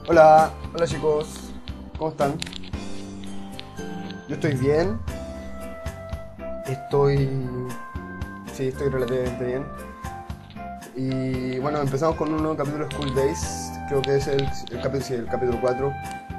Hola, hola chicos, ¿cómo están? Yo estoy bien. Sí, estoy relativamente bien. Y bueno, empezamos con un nuevo capítulo de School Days. Creo que es el capítulo 4.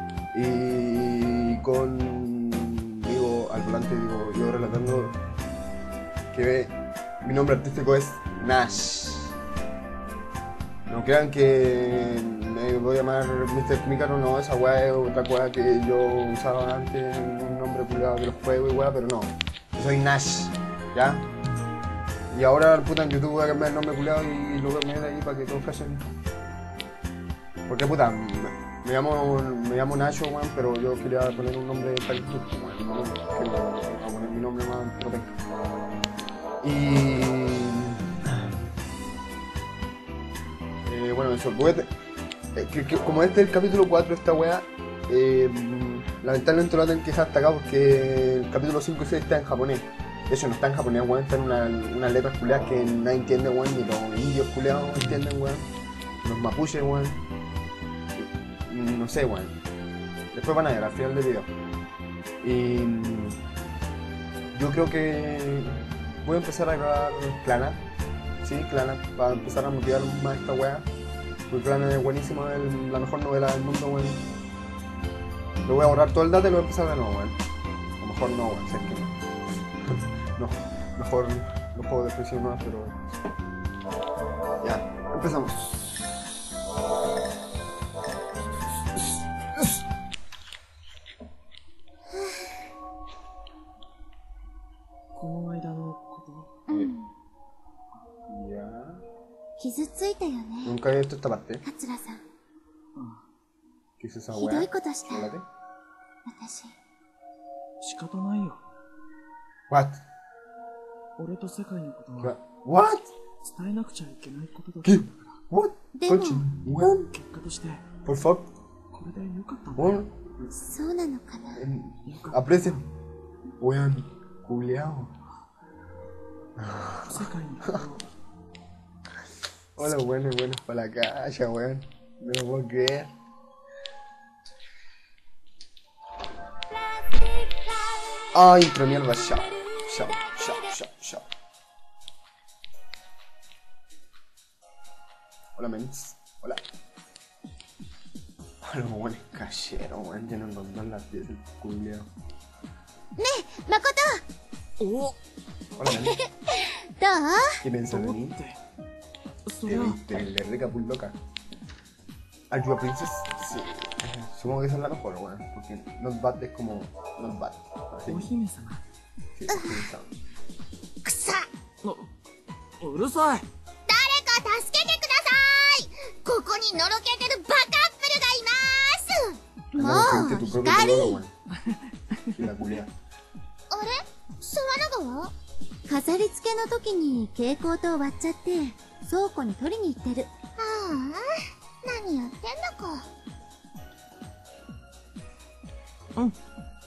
Y conmigo al volante, digo, yo relatando que mi nombre artístico es Nash. No crean que me voy a llamar Mr. Pícaro, no, esa weá es otra weá que yo usaba antes, un nombre culiado de los juegos y weá, pero no. Yo soy Nash, ¿ya? Y ahora, puta, en YouTube voy a cambiar el nombre culiado y lo voy a poner ahí para que todos flashen. Porque, puta, me llamo Nacho, weón, pero yo quería poner un nombre para YouTube, weón, no quiero poner mi nombre más propio. Bueno, eso, como este es el capítulo 4 de esta weá, lamentablemente lo tengo que dejar hasta acá porque el capítulo 5 y 6 está en japonés. De hecho, no está en japonés, weón, está en unas letras culiadas que nadie entiende, weón, ni los indios culiados entienden, weón, los mapuches, weón, no sé, weón. Después van a ver al final del video. Y yo creo que voy a empezar a grabar Clannad. Sí, Clannad, para empezar a motivar más esta weá. Porque Clannad es buenísimo, es la mejor novela del mundo, weón. Lo voy a borrar todo el data y lo voy a empezar de nuevo, weón. O mejor no, weón, si es que no. No, mejor los juegos de presión no, pero... Ya, empezamos. Nunca había visto esta parte. ¿Qué es esa weá? Espérate. What? What? ¿Qué? What? Conchi, weón. Por favor. Weón. Aprecien. Weón. Culeado. Hola, bueno, para la calle, weón. No lo puedo creer. Ay, intro mierda, chao. Hola, mens. Hola. Hola, weón, es callero, weón. Ya no encontró las piezas, el culeado. ¡Makoto! Hola, mens. ¿Qué piensas de mí? Te le recapul loca. ¿Ayuda Princess? Sí. Supongo que esa es la mejor, weón. Porque Not Bad es como Not Bad. Así. Sí, ¡Kusa! うるさい。 誰か助けてください。ここにのろけてるバカップルがいます。 もう、二人。La culia. あれ沢永は飾り付けの時に蛍光灯割っちゃって倉庫に取りに行ってる。 ああ、何やってんだか。 うん。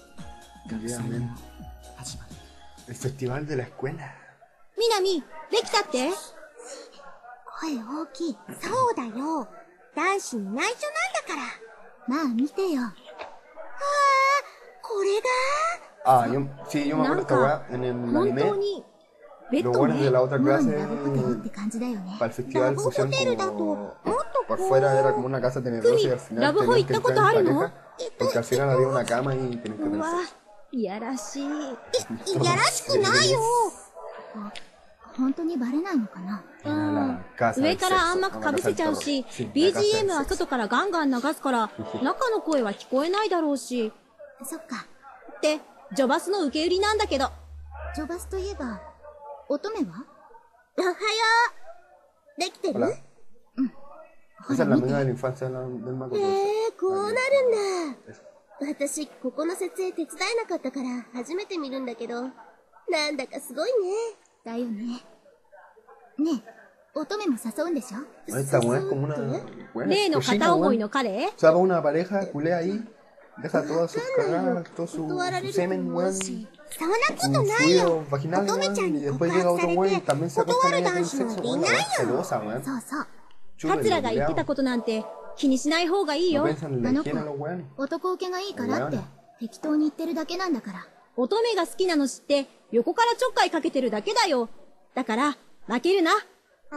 El festival de la escuela. 南、できたって？ 声大きい。そうだよ。男子に内緒なんだから。まあ見てよ。ああ、これが。 Sí, yo me acuerdo de esta weá en el anime. Los buenos de la otra clase para el festival pusieron como por fuera era como una casa tenebrosa y al final tenían que entrar en pareja porque al final había una cama y tenían que tener sexo. いやらしい。 いやらしくないよ。 本当にバレないのかな。 上から暗幕かぶせちゃうし、BGM は外からガンガン流すから、中の声は聞こえないだろうし。 そっか。 って、ジョバスの受け売りなんだけど。 ジョバスといえば、乙女は？ おはよう。できてる？ うん。Esa es la amiga de la infancia del Makoto. こうなるんだ。私、ここの設営手伝えなかったから初めて見るんだけど、なんだかすごいね。 だよね。ねえ、乙女も誘うんでしょ？ Esta weá es como una... 例の片思いの彼？ O sea, va una pareja, culea ahí, deja todas sus cagadas, todo su semen, weón, su fluido vaginal, weón, y después llega otro weón y también se acuesta con ella con sexo, weón, celosa, weón. そうそう。 桂が言ってたことなんて気にしない方がいい No よ。 piensan en la higiene a los weones. 男受けがいいからって適当に言ってるだけなんだから。 乙女が好きなの知って横からちょっかいかけてるだけだよ。だから負けるな。 ほ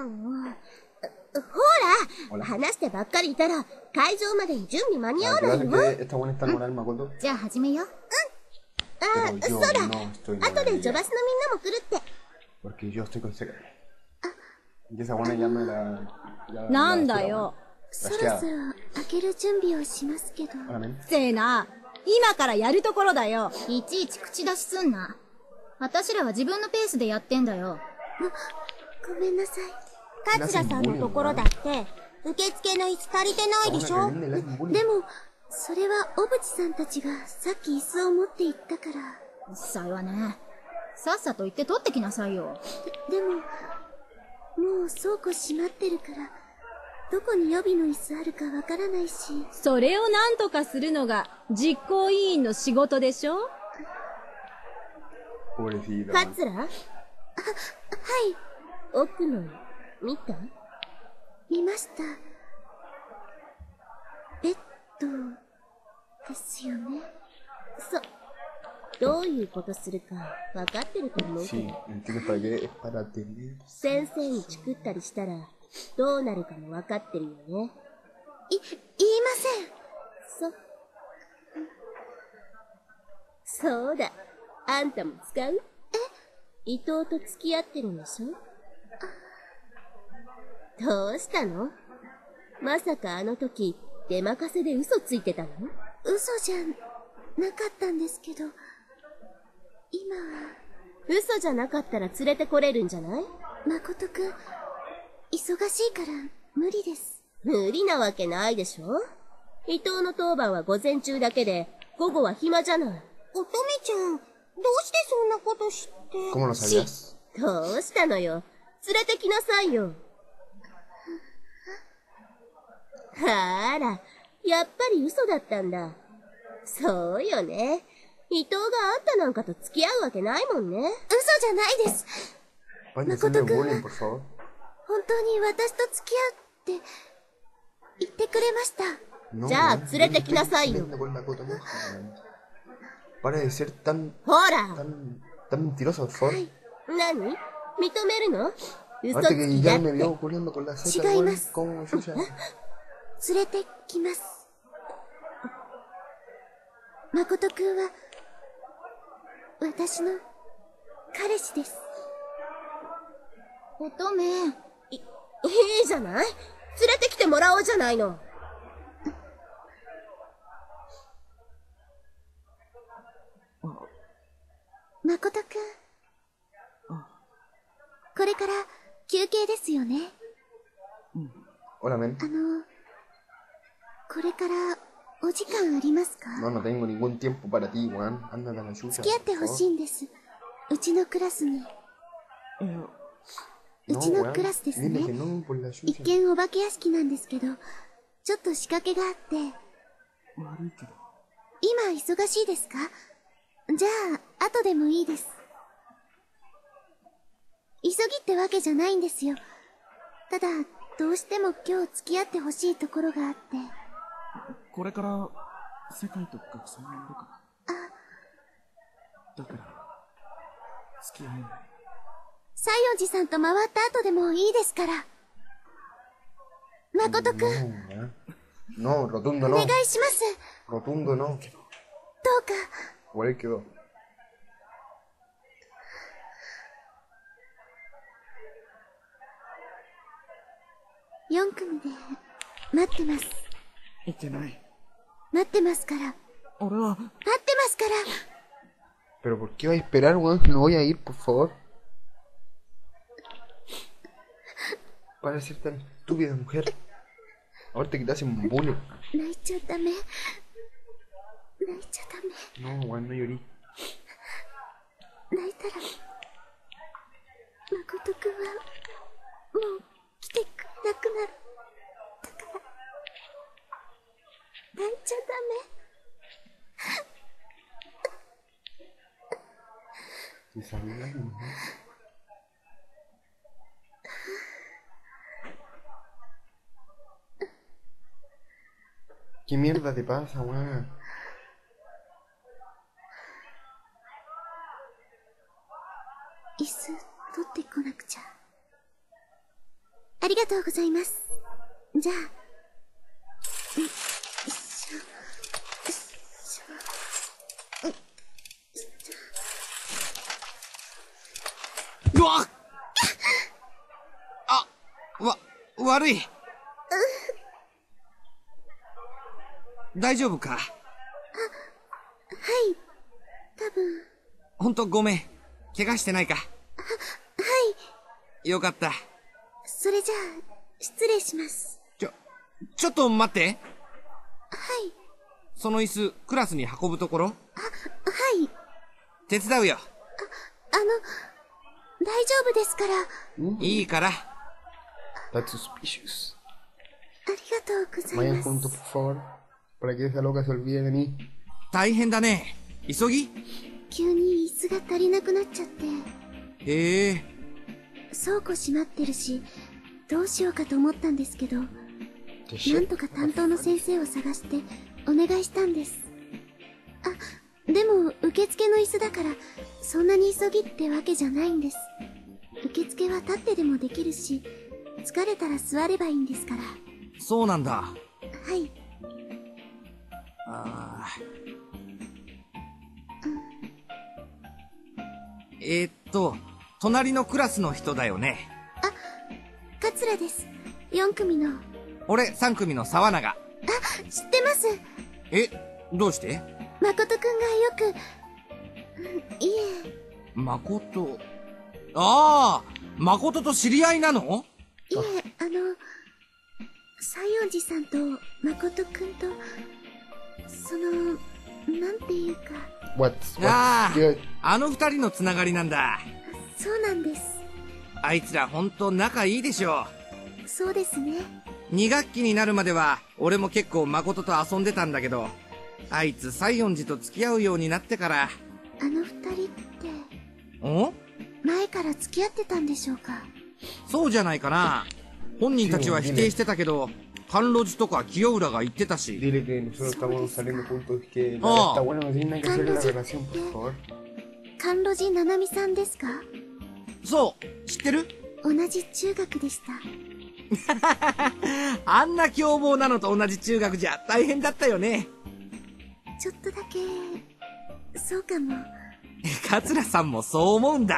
ら、話してばっかりいたら会場までに準備間に合わ ¿Qué ない pasa よ。 que esta buena está enamorada del Makoto? じゃあ始めよう。 あ、 Pero そう yo だ。 no estoy 後 nada で de ジョ ella. バスのみんなも来るって。 Porque yo estoy con Sekai. Y esa buena ya me la... ya- なん ya だ estoy よ。 そろそろ開ける準備をしますけど。 Hola, men. せーな、今からやるところだよ。 いちいち口出しすんな。私らは自分のペースでやってんだよ。 ごめんなさい。桂さんのところだって、受付の椅子足りてないでしょ。 Venden el bullying. でも、それは小渕さんたちがさっき椅子を持って行ったから。 うっさいわね。さっさと行って取ってきなさいよ。 でも、もう倉庫閉まってるから、どこに予備の椅子あるかわからないし。 それをなんとかするのが実行委員の仕事でしょ。 Pobrecita. 桂？はい。奥の、見た？見ました。ベッド、ですよね。どういうことするか分かってると思うけ Sí, ど、 ¿entiendes para qué? Es para atender. 先生にチクったりしたらどうなるかも分かってるよね。言いません。そうだ。あんたも使う？伊藤と付き合ってるんでしょ？どうしたの？まさかあの時出任せで嘘ついてたの？嘘じゃなかったんですけど、今は。嘘じゃなかったら連れてこれるんじゃない？誠くん、忙しいから無理です。無理なわけないでしょ？伊藤の当番は午前中だけで、午後は暇じゃない。乙女ちゃん、どうしてそんなこと知って。 ¿Cómo lo sabías? どうしたのよ。連れてきなさいよ。あら、やっぱり嘘だったんだ。そうよね。伊藤があんたなんかと付き合うわけないもんね。嘘じゃないです。 Pueden decirme bullying, por favor. 本当に私と付き合うって言ってくれました。 No, じゃあ man, 連れてきなさいよ。 vende con la Makoto, no. Para de ser tan ほら。 mentiroso, por favor. 何？認めるの？嘘つ Aparte que きだ ya っ me て。 vio ocurriendo con la Z, 違い weón. ます。 ¿Cómo chucha? 連れてきます。誠くんは私の彼氏です。 乙女。 いいじゃない？連れてきてもらおうじゃないの。誠くん。これから休憩ですよね。 Hola, men. これからお時間ありますか？ No, no tengo ningún tiempo para ti, weón. Ándate a la chucha. 付き合ってほしいんです。うちのクラスに。うち No, の weón. クラスです Dile ね。 que no, por la 一 chucha. 見お化け屋敷なんですけど、ちょっと仕掛けがあって。今忙しいですか？じゃあ、後でもいいです。急ぎってわけじゃないんですよ。ただ、どうしても今日付き合ってほしいところがあって。 これから世界と学祭になるから。だから付き合えない。 西園寺さんと回った後でもいいですから。誠くん、 No, weón. No, rotundo お no. 願いします。 Rotundo no. どうか。 Igual quedó. 4組で待ってます。 いけない。 待ってますから。待俺はってますから。 Pero ¿por qué vais a esperar, weón? No voy a ir, por favor. Para ser tan estúpida, mujer. Ahorita que te hacen bullying. 泣いちゃダメ。泣いちゃダメ。 No, weón, no llorí. 泣いたら、誠くんは、もう来てくれなくなる。だから、泣いちゃダメ。 Si sabías, ¿no? ¿Qué mierda te pasa, weón? 椅子取ってこなくちゃ。ありがとうございます。じゃあ。 うわ悪い。大丈夫か？ はい。多分。 ほんとごめん。怪我してないか？ はい。 よかった。 それじゃあ、失礼します。 ちょっと待って。 はい。 その椅子、クラスに運ぶところ？ はい。 手伝うよ。 大丈夫ですから。 いいから。 That's suspicious. ありがとうござい Vayan ます。 juntos, por favor. Para que esa loca se olvide de mí. 大変だね。急ぎ？ 急に椅子が足りなくなっちゃって。 へえ。 倉庫閉まってるし、どうしようかと思ったんですけど、なんとか担当の先生を探してお願いしたんです。あ、でも受付の椅子だからそんなに急ぎってわけじゃないんです。受付は立ってでもできるし、疲れたら座ればいいんですから。 そうなんだ。 はい。 隣のクラスの人だよね。 桂です。4組の。 俺3組の沢永。 知ってます。 どうして？ 誠くんがよく。いえ。 誠。ああ、誠と知り合いなの？ いえ、西園寺さんと誠くんと、なんていうか。 あの二人のつながりなんだ。 そうなんです。 あいつらほんと仲いいでしょ。 そうですね。 2学期になるまでは俺も結構誠と遊んでたんだけど、あいつ西園寺と付き合うようになってから。 あの二人って前から付き合ってたんでしょうか？ そうじゃないかな。本人たちは否定してたけど、甘露寺とか清浦が言ってたし。 Dile que nosotros estamos saliendo juntos, que está bueno, no tiene nada que hacer en la relación, por favor. 甘露寺七海さんですか？ そう、知ってる？ 同じ中学でした。 あんな凶暴なのと同じ中学じゃ大変だったよね。 ちょっとだけそうかも。 桂さんもそう思うんだ。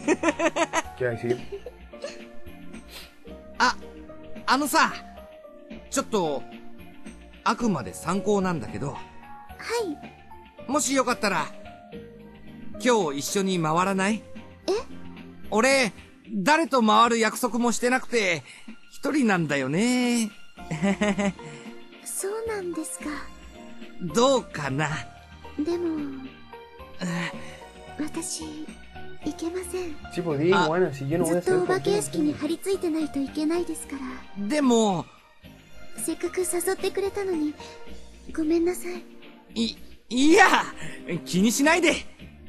あのさ、ちょっとあくまで参考なんだけど。 はい。 もしよかったら今日一緒に回らない？俺誰と回る約束もしてなくて一人なんだよね。 そうなんですか。 どうかな。 でも私いけません。 ずっとお化け屋敷に張り付いてないといけないですから。 でもせっかく誘ってくれたのにごめんなさい。 いや気にしないで。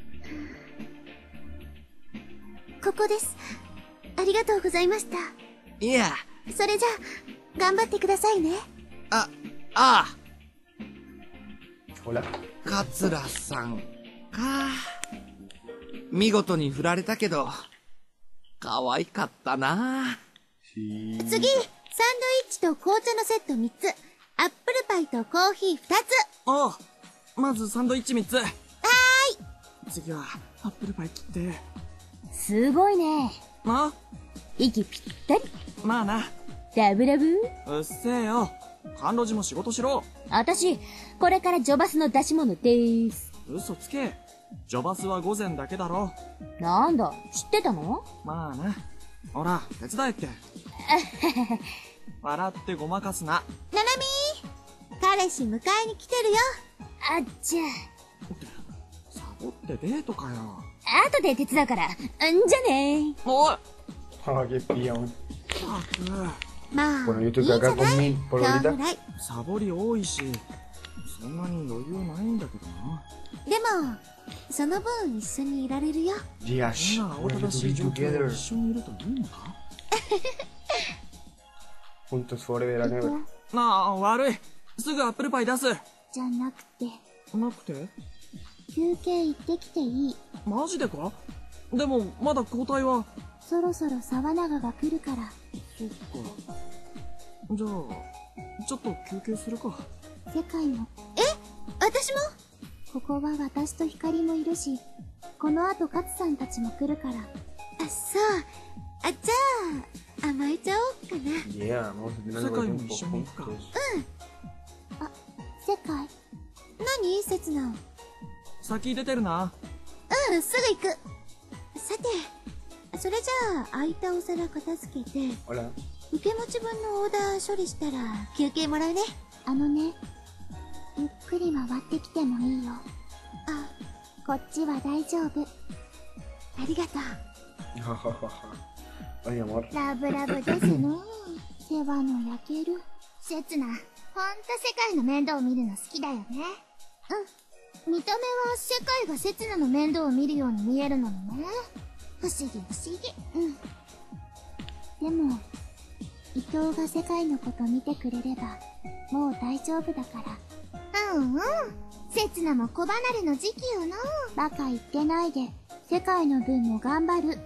ここです。ありがとうございました。 いや。 それじゃあ頑張ってくださいね。 ああ。 ほら。 桂さんか。見事に振られたけど可愛かったな。 次、サンドイッチと紅茶のセット3つ、アップルパイとコーヒー2つ。 ああ、まずサンドイッチ3つ。 はーい。 次はアップルパイ切って。 すごいね。息ぴったり。 まあな。 ラブラブ。 うっせえよ。甘露寺も仕事しろ。 私、これからジョバスの出し物でーす。 嘘つけ。ジョバスは午前だけだろ。 なんだ、知ってたの？ まあな。ほら、手伝えって。笑ってごまかすな。 ななみー、彼氏迎えに来てるよ。 あっちゃ。 サボってデートかよ。 後で手伝うから。じゃねー。 おい。 qué pillón. まあ、 Bueno, yo estoy acá con mi poloita. サボり多いし、そんなに余裕ないんだけどな。 でも、その分一緒にいられるよ。 Yes. 今慌ただしい状況で一緒にいるといいのか？ Juntos forever and ever. なあ、悪い。 すぐアップルパイ出す。 じゃなくて、 なくて？ 休憩行ってきていい？ マジでか？でも、まだ交代は。 そろそろ沢永が来るから。 そっか。じゃあ、ちょっと休憩するか。 世界も。 私も。 ここは私と光もいるし、この後勝さんたちも来るから。 そう。じゃあ、甘えちゃおうかな。 Yeah, vamos a tener 世 algo 界 de も tiempo 一緒に行くか。 juntos. 世界？何刹那？ 先出てるな。 すぐ行く。さて、それじゃあ、空いたお皿片付けて、 Hola. 受け持ち分のオーダー処理したら休憩もらうね。 ゆっくり回ってきてもいいよ。こっちは大丈夫。 ありがとう。 Ay, amor. ラブラブですの。世話の焼ける。 せつな、ほんと世界の面倒を見るの好きだよね。見た目は世界がせつなの面倒を見るように見えるのにね。不思議不思議。 でも、伊藤が世界のこと見てくれれば、もう大丈夫だから。 せつなも子離れの時期よの。 バカ言ってないで、世界の分も頑張る。 はーい。ね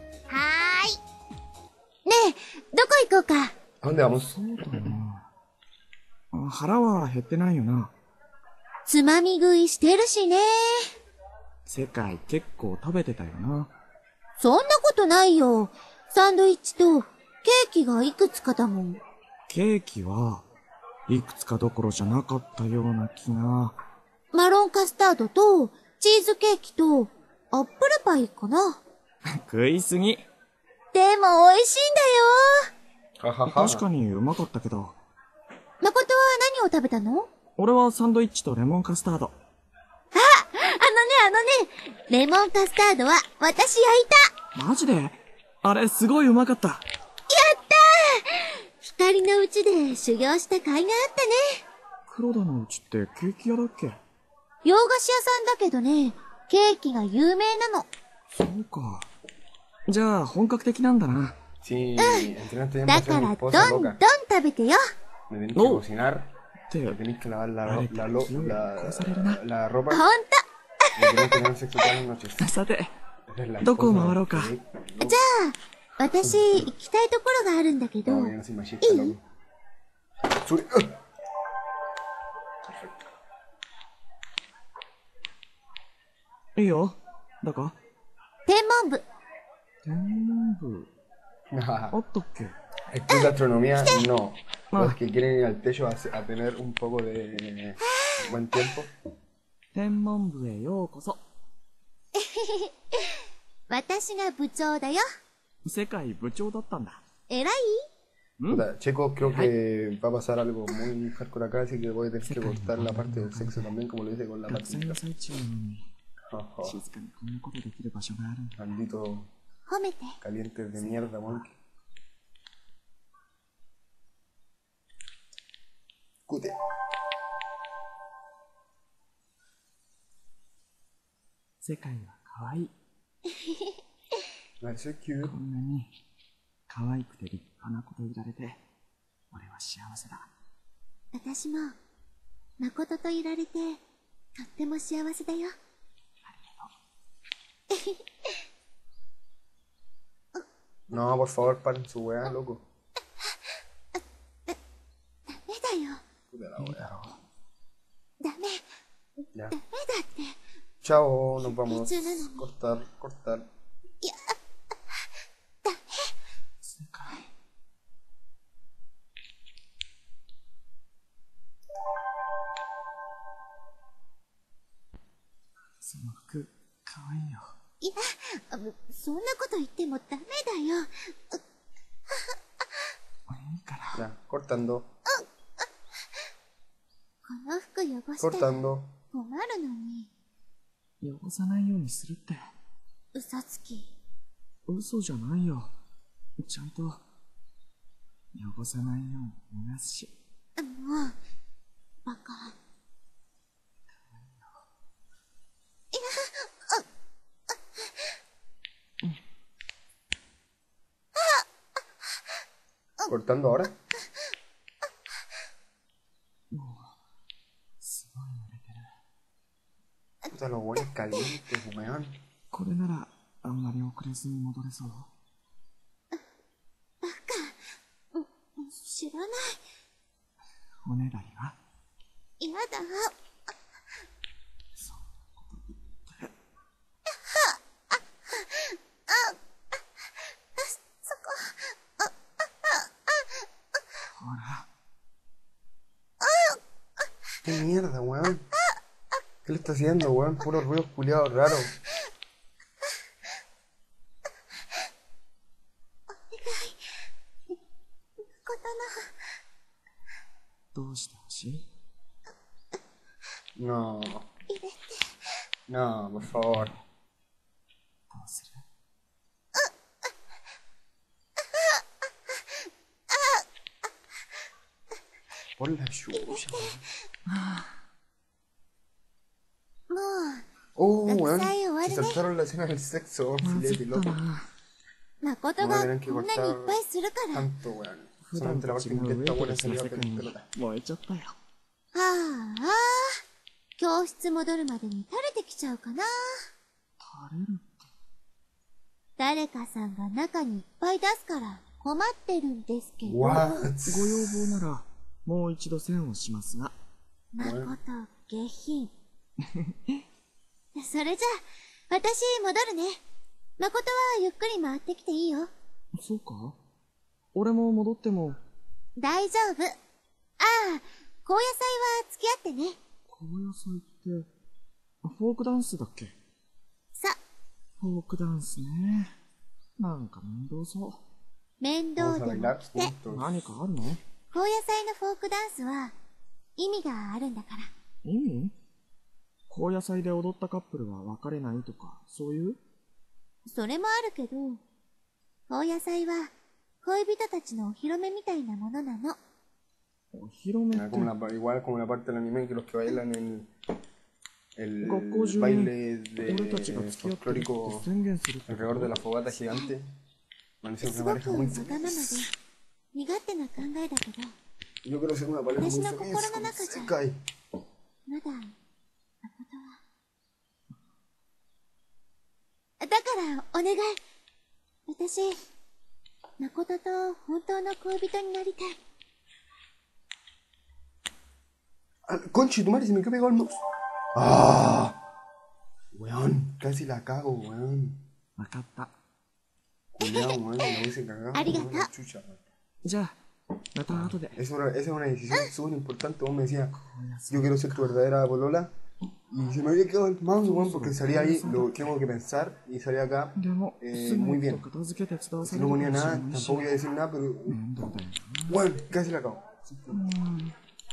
え、どこ行こうか。 ¿A dónde vamos? そうだな。腹は減ってないよな。 つまみ食いしてるしね。 世界結構食べてたよな。 そんなことないよ。サンドイッチとケーキがいくつかだもん。 ケーキはいくつかどころじゃなかったような気が。 マロンカスタードとチーズケーキとアップルパイかな。 食いすぎ。 でも美味しいんだよ。 Jajaja. 確かにうまかったけど。 誠は何を食べたの？ 俺はサンドイッチとレモンカスタード。 レモンカスタードは私焼いた。 マジで？あれすごいうまかった。 光のうちで修行した甲斐があったね。 黒田のうちってケーキ屋だっけ？ 洋菓子屋さんだけどね、ケーキが有名なの。 そうか。じゃあ本格的なんだな。 Sí, entrenaste だ demasiado か a mi ら esposa どんどん loca. 食べてよ。 Me tenés que cocinar, って me tenés que lavar la 誰か強い殺されるな。 la ropa, ほん me tenés que tener sexo todas las noches. さて、 Eres la どこを esposa 回ろうか。 perfecta, と、じゃあ、私行きたいところがあるんだけど、 No, ya no soy machista, loco. Sube. いいよ。どこ？ 天文部。 天文部。あ Nah, ったっけ？ estudios de astronomía, no. Ah. Los que quieren ir al techo a tener un poco de buen tiempo. 天文部へようこそ。 私が部長だよ。 世界部長だったんだ。 偉い？ Puta, Checo, creo que va a pasar algo muy hardcore acá, así que voy a tener que cortar la parte del sexo también, como lo hice con la 学生 patita. の最中なのに、 Jaja, 静かにこんなことできる場所があるんだ。 maldito 褒めて。 calientes de mierda, monkey. Cute. 世界は可愛い。 That's so cute. こんなに可愛くて立派な子といられて、俺は幸せだ。 私も、誠といられて、とっても幸せだよ。 No, por favor, paren su weá, loco. ダメだよ。 Puta la weá. ダメ。 Ya. ダメだって。 Chao, nos vamos. Pinche nena. Cortar, cortar. いや、ダメ。 世界。その服、可愛いよ。 いや、そんなこと言ってもダメだよ。 いいから。 Ya, cortando, この服汚したら cortando. 困るのに。 汚さないようにするって。 嘘つき。 嘘じゃないよ。ちゃんと、汚さないように逃がすし。 もう、バカ。 Cortando ahora. Puta, los buenos calientes, weón. これならあんまり遅れずに戻れそう。 知らない。 おねだりは嫌だ。 ほら。 ¿Qué mierda, weón? ¿Qué le está haciendo, weón? Puros ruidos culiados raros. どうしてほしい？ No. No, por favor. どうする？ Por la chucha, weón. Weón. Se saltaron la escena del sexo, まず filete, った loco. な。 誠 Vamos が a こ tener que んなにいっ cortar ぱいするから。 tanto, weón. 普段 Solamente と la 違 parte う que ウェ esta イト buena レスの salió 世界に pelota. 燃えちゃったよ。 はあ、教室戻るまでに垂れてきちゃうかな。 垂れる？ 誰かさんが中にいっぱい出すから困ってるんですけど。 What? ご要望ならもう一度線をしますが。 誠、下品。それじゃあ、私戻るね。誠はゆっくり回ってきていいよ。 そうか？俺も戻っても。 大丈夫。ああ、高野菜は付き合ってね。 高野菜ってフォークダンスだっけ？ さ、 フォークダンスね。なんか面倒そう。 面倒 Vamos a でも bailar 来て。 juntos. 何かあるの？ 高野菜のフォークダンスは意味があるんだから。 意味？高野菜で踊ったカップルは別れないとか、そういう？ それもあるけど、高野菜は恋人たちのお披露目みたいなものなの。 お披露目って。 Igual como la parte del anime que los que bailan el 学校中 baile に俺たちが de 付き合ってるって folclórico 宣言するって。 alrededor de la fogata gigante. Bueno, es す una ごく pareja わ muy がままで feliz. 身勝手な考えだけど、 Yo quiero ser una pareja muy 私の feliz 心の con 中じゃ Sekai. まだ誠は。だからお願い。私、誠と本当の恋人になりたい。 Ah, conche, tu madre, se me quedó pegado el mouse. ¡Ah! Weón, casi la cago, weón. わかった。 Culeado, weón, la hubiese cagado. Arigato. Weón, la chucha, weón. じゃあ、また後で。 Esa es una decisión súper importante. Vos me decías, yo quiero ser tu verdadera polola. Y se me había quedado el mouse, weón, porque salía ahí, lo tengo que pensar, y salía acá でも、すぐ muy に bien. 片付け手伝わさ Si れ no るか ponía もしれ nada, ないし。 tampoco voy a decir nada, pero... 面倒だよ Weón, casi la cago. な。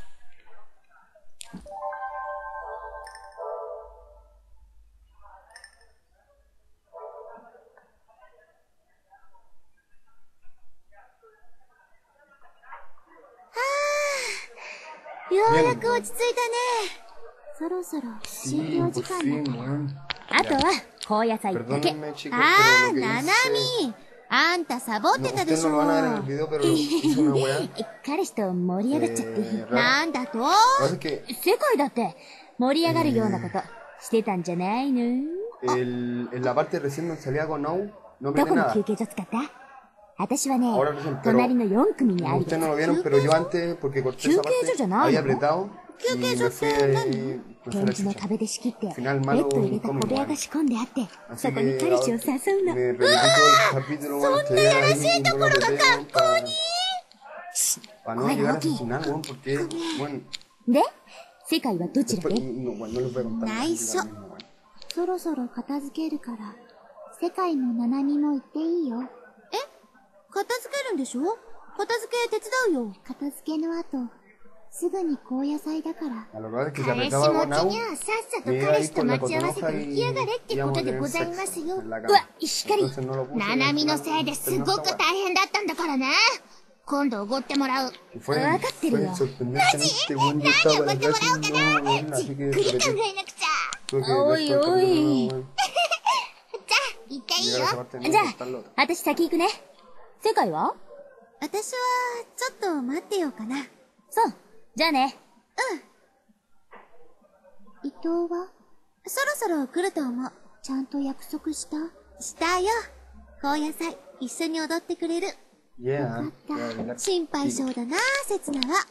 ようやく落ち着いたね。 そろそろ終 Sí, 了 por 時間 fin, だ。 weón. あとは高野菜だけ。 Perdónenme, chicos, あ pero ー、 lo que なな hice... み。あんたサボってたで Ustedes しょ。 no lo van a ver en el video, pero hice una weá. 彼氏と盛り上がっちゃって。 rara. なんだと？ Lo que pasa es que 世界だって盛り上がるようなことしてたんじゃないの？ en la parte recién donde salía con Nau, no ど viene この nada. 休憩所使った？私はね Ahora recién, pero 隣の4組にある ustedes no lo vieron, pero yo antes, porque corté esa parte, había apretado y me fui a 展 la 示の chucha. 壁で仕切ってベ Final ッ malo ド入れた incómodo, 小部屋 weón. が仕込んであって Así そこに que 彼氏を誘うの。 me repetí todo el capítulo, weón, estoy ahí, no lo repetí, para no llegar a ese final, weón, porque, bueno, で世界はどちら después, で？ no, weón, no les voy a contar nada, Nice. yo mismo, weón. そろそろ片付けるから、世界もナナミも行っていいよ。 え？片付けるんでしょ？片付け手伝うよ。 片付けの後、すぐに高野菜だから。 A lo que pasa es que se 彼氏 apretaba 持 con ち Nau, にはさっさと me iba a 彼 ir 氏と con la 待ち合わせて cotonoja 出来上がれって y こ íbamos と a で tener ござい sexo ますよ。 en la うわ cama. しっかり。 Entonces no lo puse. ナナミのせいですごく大変だったんだからね。今度おごってもらう。 Y fue, Ah, Caterina. fue sorprendentemente buen yo estaba con la clase y no, weón, así que ゆっくり考 repetí. えなくちゃ。 Tuve que Oy, después oy. capítulo, weón, じゃあ、行っていい llegar よ a。esa parte no じゃ cortarlo. あ私先行くね。世界は？私はちょっと待ってようかな。そう。じゃあね。 伊藤は？ そろそろ来ると思う。ちゃんと約束した？したよ。高野菜、一緒に踊ってくれる。 Yeah. よかった。心配性だな、せつなは。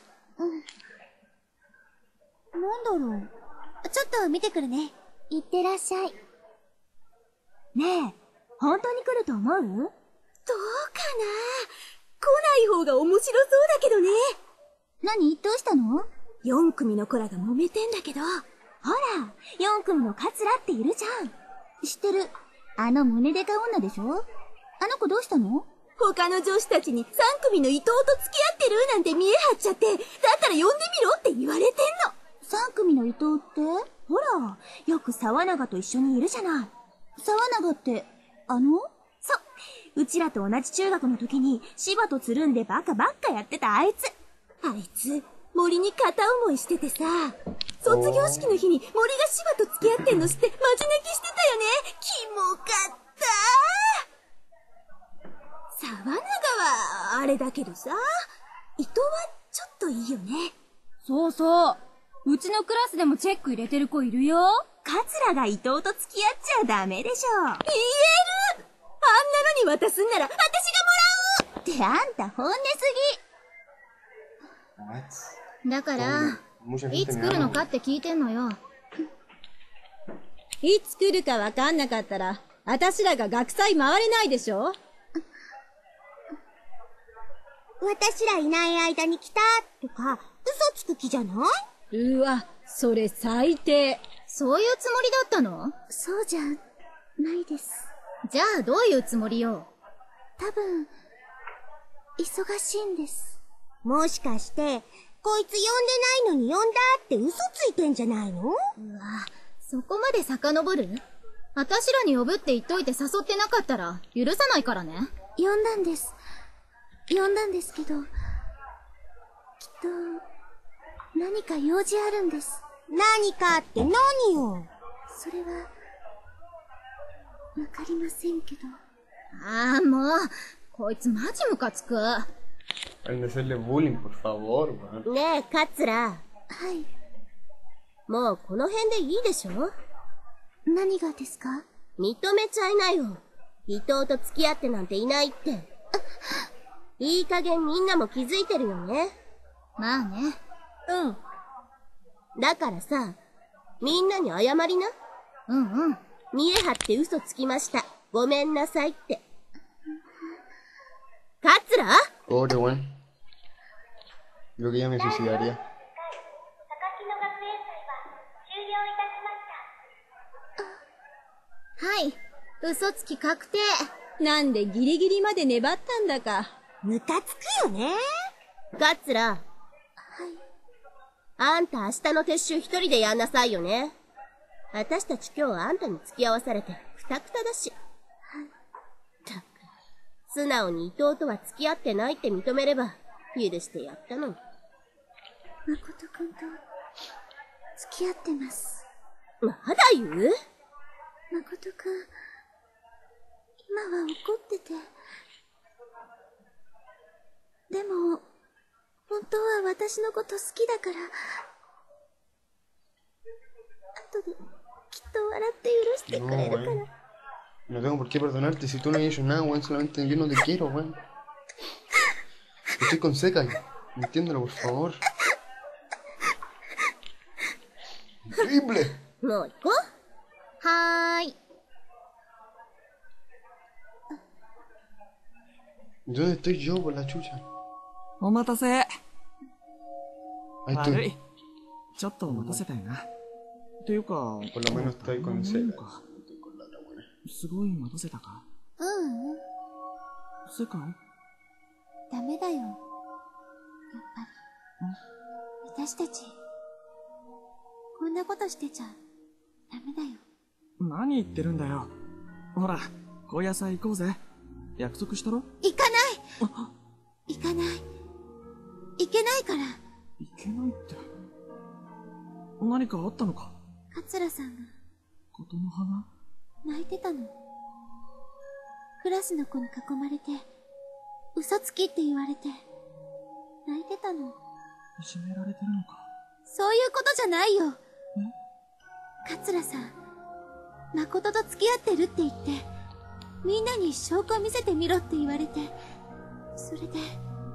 なんだろう。ちょっと見てくるね。いってらっしゃい。 ねえ、本当に来ると思う？ どうかな？来ない方が面白そうだけどね。 何？どうしたの 4組の子らが揉めてんだけど。 ほら、4組のカツラっているじゃん。 知ってる。あの胸デカ女でしょ？あの子どうしたの？ 他の女子たちに3組の伊藤と付き合ってるなんて見え張っちゃって、だったら呼んでみろって言われてんの。 3組の伊藤って？ ほら、よく沢永と一緒にいるじゃない。 沢永って、 そう。うちらと同じ中学の時に芝とつるんでバカばっかやってたあいつ。 あいつ、森に片思いしててさ、卒業式の日に森が芝と付き合ってんの知ってマジ泣きしてたよね。キモかった。沢永はあれだけどさ、伊藤はちょっといいよね。 そうそう。うちのクラスでもチェック入れてる子いるよ。カツラが伊藤と付き合っちゃダメでしょ。 言える。あんなのに渡すんなら私がもらう。 ってあんた本音す What? だから、いつ来るのかって聞いてんのよ。 いつ来るかわかんなかったら、私らが学祭回れないでしょ。 私らいない間に来たとか、嘘つく気じゃない？ うわ、それ最低。 そういうつもりだったの？ そうじゃないです。 じゃあどういうつもりよ？ 多分、忙しいんです。もしかして、こいつ呼んでないのに呼んだって嘘ついてんじゃないの？ うわ、そこまで遡る？私らに呼ぶって言っといて誘ってなかったら許さないからね。 呼んだんです。呼んだんですけど、きっと、何か用事あるんです。何かって何よ？それは、わかりませんけど。 ああ、もう、こいつマジムカつく。 Hay que hacerle bullying, por favor, weón. ねえ、カツラ。 はい。 もうこの辺でいいでしょ？ 何がですか？ 認めちゃいなよ。伊藤と付き合ってなんていないって。いい加減みんなも気づいてるよね。 まあね。 うん。だからさ、みんなに謝りな。 うんうん。 見え張って嘘つきました。ごめんなさいって。カツラ？ Pobre, weón. Creo que ya me suicidaría. はい。嘘つき確定。 なんでギリギリまで粘ったんだか。 ムカつくよね。 カツラ。 はい。 あんた明日の撤収一人でやんなさいよね。私たち今日あんたに付き合わされてクタクタだし。 はい。 たく、素直に伊藤とは付き合ってないって認めれば許してやったのに。 誠くんと付き合ってます。 まだ言う？ 誠くん、今は怒ってて。でも、本当は私のこと好きだから、後できっと笑って許してくれるから。 No tengo por qué perdonarte si tú no has hecho nada, weón. Solamente yo no te quiero, weón. Estoy con Sekai. Entiéndelo, por favor. ¡Increíble! もう行こう。 はーい。 ¿Dónde estoy yo por la chucha? お待たせ。 Ahí 悪 estoy. い。ちょっと待たせたよな。っていうか、 Por lo menos estoy con もういい Sekai. のか。 Estoy con la otra buena. すごい待たせたか。世界？ ダメだよ。やっぱり。私たち、こんなことしてちゃダメだよ。 何言ってるんだよ。ほら、高野菜行こうぜ。約束したろ？ 行かない行かない。行けないから。 いけないって。何かあったのか？ 桂さんがことの葉が？ 泣いてたの。クラスの子に囲まれて、嘘つきって言われて、泣いてたの。 いじめられてるのか？ そういうことじゃないよ。桂さん、 誠と付き合ってるって言って、みんなに証拠見せてみろって言われて、それで、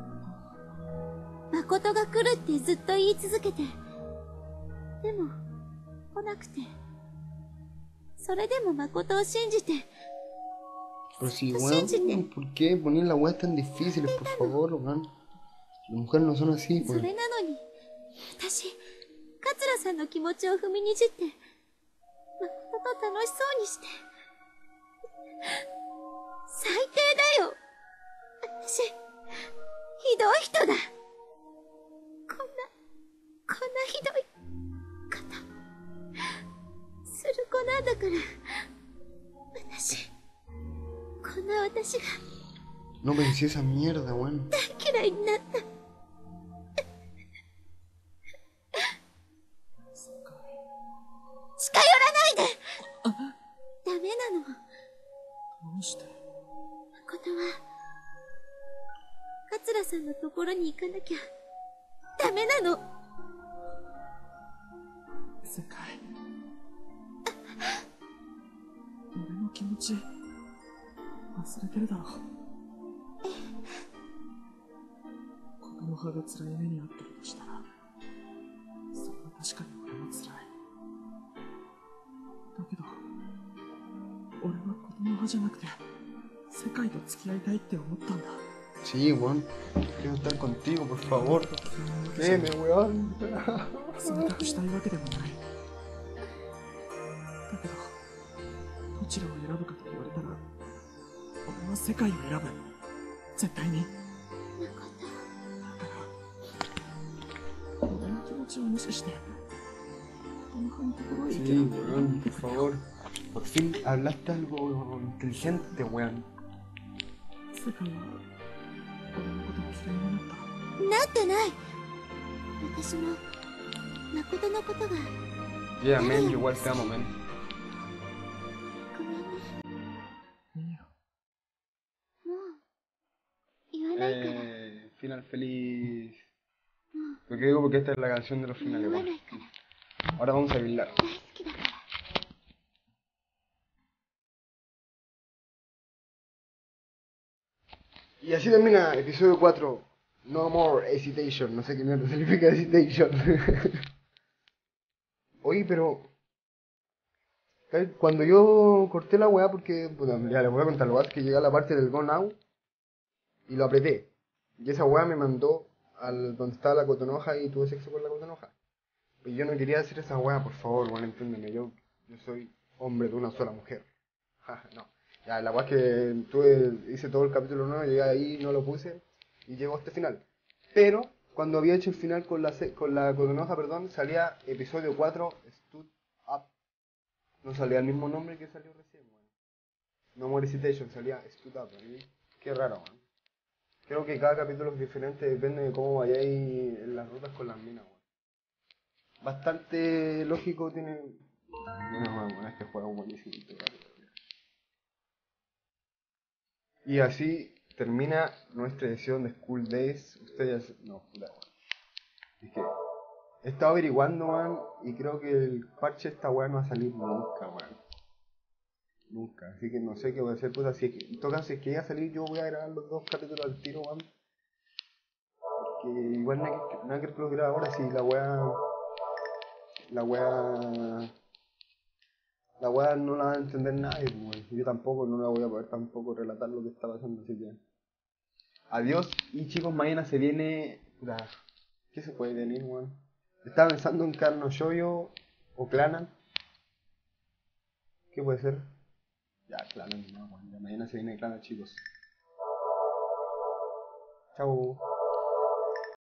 誠が来るってずっと言い続けて、でも、来なくて、それでも誠を信じて、 Pero si, ずっと信じて、 weón, ¿por qué poner las weas tan difíciles, por favor, weón? Las mujeres no son así, そ pues. れなのに、私、桂さんの気持ちを踏みにじって、誠と楽しそうにして。最低だよ。私、ひどい人だ。こんなひどい方、する子なんだから、私、こんな私が No pensé esa mierda, weón. 大嫌いになった。近寄らないで。ダメなの。 どうして？ 誠は、桂さんのところに行かなきゃ、ダメなの。 世界。俺の気持ち、忘れてるだろ。この葉が辛い目にあったとしたら、それは確かに俺も辛い。だけど、俺はこの葉じゃなくて、世界と付き合いたいって思ったんだ。 Sí, weón. Quiero estar contigo, por favor. Créeme, weón. 冷たくしたいわけでもない。だけど、どちらを選ぶかと言われたら、俺は世界を選ぶ。絶対に。だから、俺の気持ちを無視して、この葉のところへ行け Sí, ば weón, por favor. Por fin hablaste algo inteligente, weón. 世界は、俺のことを嫌いになった。 なってない。私も、誠のことが、 Yeah, man, yo igual te amo, man. ごめんね。 いいよ。 もう、言わないから。 Final feliz. Lo que digo porque esta es la canción de los 言 finales, わ weón. ないから。 Ahora vamos a bailar. 大好きだから。 Y así termina episodio 4. No more hesitation. No sé qué mierda significa hesitation. Oye, pero... Cuando yo corté la weá, porque... Bueno, ya les voy a contar. Lo que pasa es que llegué a la parte del Go Now y lo apreté. Y esa weá me mandó al donde estaba la cotonoja y tuve sexo con la cotonoja. Pero yo no quería hacer esa weá, por favor, weón, entiéndeme. Yo soy hombre de una sola mujer. No. Ya, la weá es que hice todo el capítulo 9, llegué ahí, no lo puse y llegó a este final. Pero, cuando había hecho el final con la cotonoja, perdón, salía episodio 4, Stood Up. No salía el mismo nombre que salió recién, weón. No More Hesitation, salía Stood Up, ¿sí? Qué raro, weón. Creo que cada capítulo es diferente, depende de cómo vayáis en las rutas con las minas, weón. Bastante lógico tiene... No, bueno, este juego es buenísimo. Y así termina nuestra edición de School Days. Ustedes... No, puta. Es que he estado averiguando, man, y creo que el parche de esta weá no va a salir nunca, man. Nunca. Así que no sé qué voy a hacer, puta. Si es que, en todo caso, si es que llega a salir, yo voy a grabar los 2 capítulos al tiro, man. Porque igual nada que los grabe ahora si la weá... La weá no la va a entender nadie, weón. Yo tampoco, no la voy a poder tampoco relatar lo que está pasando, así que... Adiós, y chicos, mañana se viene... Puta, ¿qué se puede venir, weón? Estaba pensando en Carno Shoyo o Clanan. ¿Qué puede ser? Ya, Clanan, no, weón. Mañana se viene Clanan, chicos. Chao.